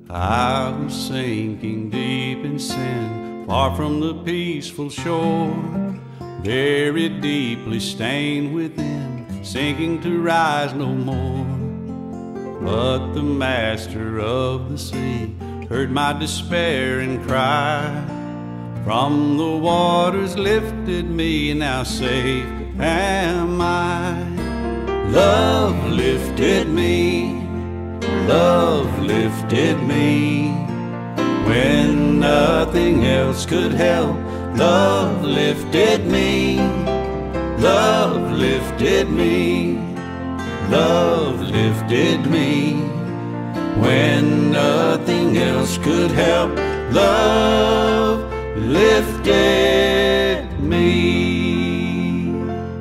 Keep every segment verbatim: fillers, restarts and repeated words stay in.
I was sinking deep in sin, far from the peaceful shore, very deeply stained within, sinking to rise no more. But the master of the sea heard my despair and cry, from the waters lifted me, now safe am I. Love lifted me, love lifted me, when nothing else could help. Love lifted me, love lifted me, love lifted me, when nothing else could help. Love lifted me.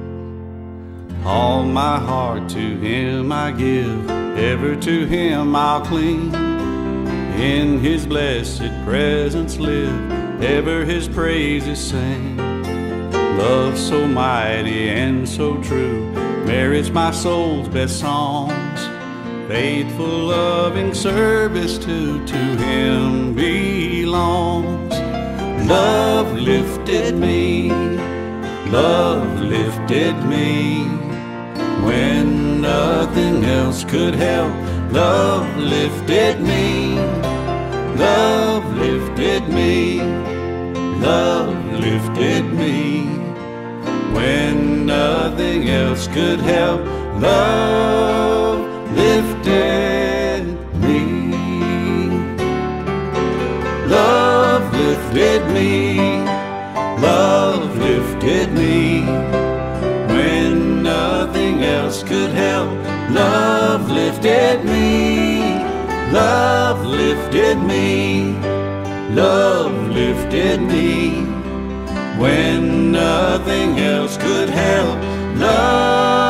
All my heart to Him I give, ever to Him I'll cling. In His blessed presence live, ever His praises sing. Love so mighty and so true merits my soul's best songs. Faithful, loving service to, to Him belongs. Love lifted me, love lifted me, when nothing else could help. Love lifted me, love lifted me, love lifted me, when nothing else could help. Love lifted me, love lifted me, love lifted me, when nothing else could help. Love lifted me, love lifted me, love lifted me, when nothing else could help. Love